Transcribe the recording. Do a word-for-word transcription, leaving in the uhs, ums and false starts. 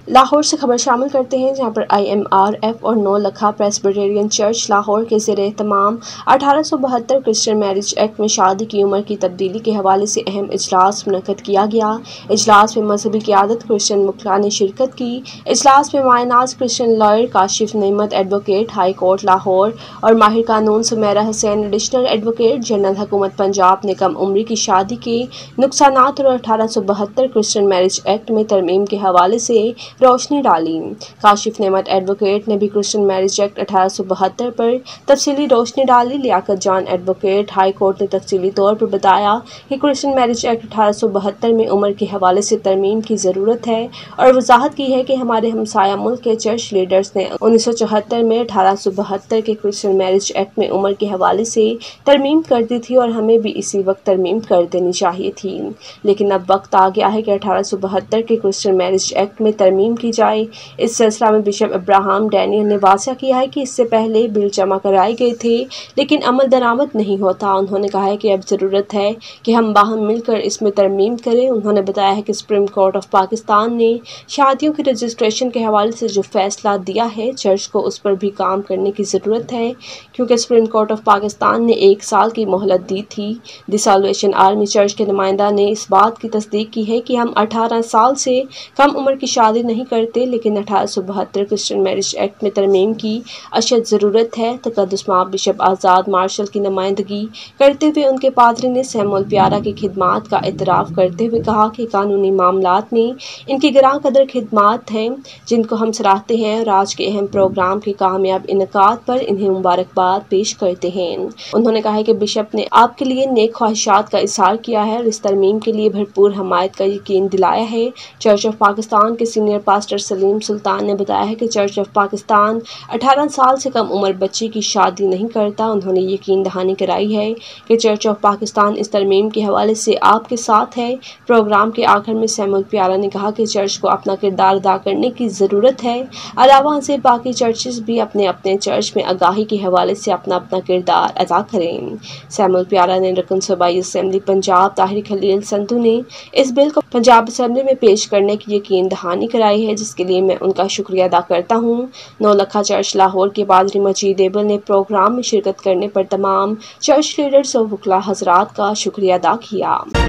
لاہور سے خبر شامل کرتے ہیں، جہاں پر آئی ایم آر ایف اور نو لکھا پریسبیٹرین چرچ لاہور کے زیر اہتمام اٹھارہ سو بہتر کرسچن میرج ایکٹ میں شادی کی عمر کی تبدیلی کے حوالے سے اہم اجلاس منعقد کیا گیا۔ اجلاس میں مذہبی قیادت کرسچن مکھیا نے شرکت کی۔ اجلاس میں مایہ ناز Christian lawyer Kashif Naimat advocate high court Lahore اور ماہر قانون Sameera Hussain additional advocate general حکومت پنجاب نے کم عمری کی شادی کے نقصانات اور اٹھارہ سو بہتر کرسچن میرج ایکٹ میں ترمیم کے حوالے سے روشنی ڈالی۔ کاشف نعمت ایڈوکیٹ نے بھی کرسچن میرج ایکٹ اٹھارہ سو بہتر پر تفصیلی روشنی ڈالی۔ Liaquat Jan advocate high court نے تفصیلی طور پر بتایا کہ کرسچن میرج ایکٹ اٹھارہ سو بہتر میں عمر کے حوالے سے ترمیم کی ضرورت ہے، اور وضاحت کی ہے کہ ہمارے ہمسایہ ملک کے چرچ لیڈرز نے انیس سو چوہتر میں اٹھارہ سو بہتر کے کرسچن میرج ایکٹ میں عمر کے حوالے سے ترمیم کر دی تھی، اور ہمیں بھی اسی وقت ترمیم کر دینی چاہیے تھی، لیکن اب وقت آ گیا ہے کہ اٹھارہ سو بہتر کے کرسچن میرج ایکٹ میں ترمیم کی جائے۔ اس سلسلہ میں بشپ ابراہم ڈینیل نے واضح کیا ہے کہ اس سے پہلے بل جمع کرائے گئے تھے لیکن عمل درآمد نہیں ہوتا۔ انہوں نے کہا ہے کہ اب ضرورت ہے کہ ہم باہم مل کر اس میں ترمیم کریں۔ انہوں نے بتایا ہے کہ سپریم کورٹ آف پاکستان نے شادیوں کی رجسٹریشن کے حوالے سے جو فیصلہ دیا ہے، چرچ کو اس پر بھی کام کرنے کی ضرورت ہے، کیونکہ سپریم کورٹ آف پاکستان نے ایک سال کی مہلت دی تھی۔ دی سالویشن آرمی چرچ کے نمائندہ نے اس بات کی تصدیق کی ہے کہ ہم اٹھارہ سال سے کم عمر کی شادی نہیں کرتے، لیکن اٹھارہ سو بہتر کرسچن میرج ایکٹ میں ترمیم کی اشد ضرورت ہے۔ تقدس مآب بشپ آزاد مارشل کی نمائندگی کرتے ہوئے ان کے پادری نے سیمول پیارا کی خدمات کا اعتراف کرتے ہوئے کہا کہ قانونی معاملات میں ان کی گراں قدر خدمات ہیں جن کو ہم سراہتے ہیں، اور آج کے اہم پروگرام کے کامیاب انعقاد پر انہیں مبارکباد پیش کرتے ہیں۔ انہوں نے کہا کہ بشپ نے آپ کے لیے نیک خواہشات کا اظہار کیا ہے اور اس ترمیم کے لیے بھرپور حمایت کا یقین دلایا ہے۔ چرچ آف پاکستان کے سینئر پاسٹر سلیم سلطان نے بتایا ہے کہ چرچ آف پاکستان اٹھارہ سال سے کم عمر بچے کی شادی نہیں کرتا۔ انہوں نے یقین دہانی کرائی ہے کہ چرچ آف پاکستان اس ترمیم کے حوالے سے آپ کے ساتھ ہے۔ پروگرام کے آخر میں سیمول پیارا نے کہا کہ چرچ کو اپنا کردار ادا کرنے کی ضرورت ہے، علاوہ سے باقی چرچز بھی اپنے اپنے چرچ میں آگاہی کے حوالے سے اپنا اپنا کردار ادا کریں۔ سیمول پیارا نے رکن صوبائی اسمبلی پنجاب طاہر خلیل سندھو نے اس بل کو پنجاب اسمبلی میں پیش کرنے کی یقین دہانی کرائی ہے، جس کے لیے میں ان کا شکریہ ادا کرتا ہوں۔ نو لکھا چرچ لاہور کے پادری مجید ایبل نے پروگرام میں شرکت کرنے پر تمام چرچ لیڈرز اور وکلاء حضرات کا شکریہ ادا کیا۔